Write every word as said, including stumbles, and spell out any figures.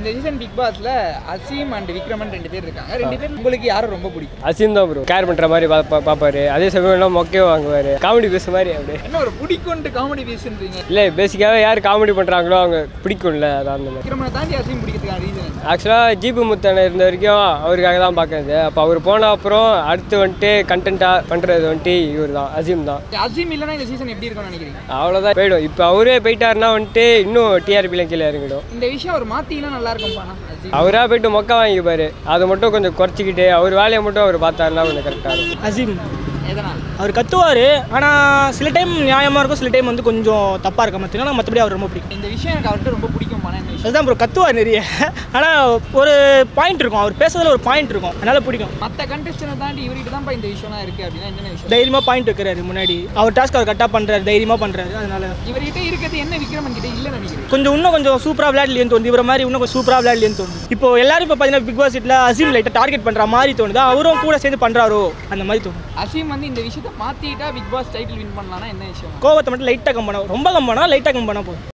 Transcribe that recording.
இந்த season Bigg பாஸ்ல Azeem and Vikraman ரெண்டு பேர் இருக்காங்க. ரெண்டு பேர் உங்களுக்கு யாரும் ரொம்ப பிடிக்கும்? அசீம் தான் ப்ரோ. கேர் பண்ற மாதிரி பாப்பாரு. அதே சமயம் மொக்கையும் வாங்குவாரு. காமெடி பேச மாதிரி அப்படியே. என்ன ஒரு பிடிக்கும்ட்டு காமெடி பேசுன்றீங்க? இல்லை, பேசிக்காவே யார் காமெடி பண்றாங்களோ அவங்க பிடிக்கும்ல, அதான் அந்த மாதிரி. விக்ரமனை தாண்டி அசீம் பிடிக்கிறதுக்கான ரீசன் ஆக்சுவலாக ஜிபு முத்தனை இருந்த வரைக்கும் அவருக்காக தான் பார்க்கறது. அப்போ அவர் போன அப்புறம் அடுத்து வந்துட்டு கண்டென்ட்டாக பண்ணுறது வந்துட்டு இவர் தான், அசீம் தான். அசீம் இல்லைன்னா இந்த சீசன் எப்படி இருக்கும்னு நினைக்கிறீங்க? அவ்வளோதான் போயிடும். இப்போ அவரே போயிட்டாருன்னா வந்துட்டு இன்னும் டிஆர்பியில் கீழே இறங்கிடும். இந்த விஷயம் அவர் மாற்றினா நல்லா இருக்கும் பானா. அவராக போயிட்டு மொக்க வாங்கிப்பாரு. அதை மட்டும் கொஞ்சம் குறைச்சிக்கிட்டு அவர் வேலையை மட்டும் அவர் பார்த்தாருன்னா கொஞ்சம் கரெக்டாக இருக்கும். அசீம் எதனால்? அவர் கத்துவார், ஆனால் சில டைம் நியாயமாக இருக்கும், சில டைம் வந்து கொஞ்சம் தப்பாக இருக்க மாதிரி. ஆனால் மற்றபடி அவர் ரொம்ப பிடிக்கும். இந்த விஷயம் எனக்கு அவர்கிட்ட ரொம்ப பிடிக்கும் பானா. அதுதான் ப்ரோ, கத்துவார் நிறைய, ஆனால் ஒரு பாயிண்ட் இருக்கும், அவர் பேசுறதுல ஒரு பாயிண்ட் இருக்கும், அதனால பிடிக்கும். மற்ற கண்டெஸ்டனை தாண்டி இவர்கிட்ட தான் இந்த விஷயம்லாம் இருக்குது அப்படின்னா என்ன விஷயம்? தைரியமாக பாயிண்ட் இருக்கிறாரு முன்னாடி, அவர் டாஸ்க் அவர் கரெக்டாக பண்ணுறாரு, தைரியமாக பண்ணுறாரு. அதனால இவர்கிட்ட இருக்கிறது என்ன விக்ரமன் கிட்ட இல்லைன்னு நினைக்கிறேன். கொஞ்சம் இன்னும் கொஞ்சம் சூப்பராக விளையாடலேன்னு தோணுது. இவர மாதிரி இன்னும் கொஞ்சம் சூப்பராக விளையாடலேன்னு தோணுது. இப்போ எல்லாரும் இப்போ பார்த்தீங்கன்னா பிக் பாஸ் வீட்டில் அசீம் லைட்டாக டார்கெட் பண்ணுற மாதிரி தோணுது. அவரும் கூட சேர்ந்து பண்ணுறாரோ அந்த மாதிரி தோணுது. அசீம் வந்து இந்த விஷயத்தை மாற்றிட்டா பிக் பாஸ் டைட்டில் வின் பண்ணலாம்னா என்ன விஷயம்? கோவத்தை மட்டும் லைட்டாக கம்பனா, ரொம்ப கம்பனா லைட்டாக கம்பனா போதும்.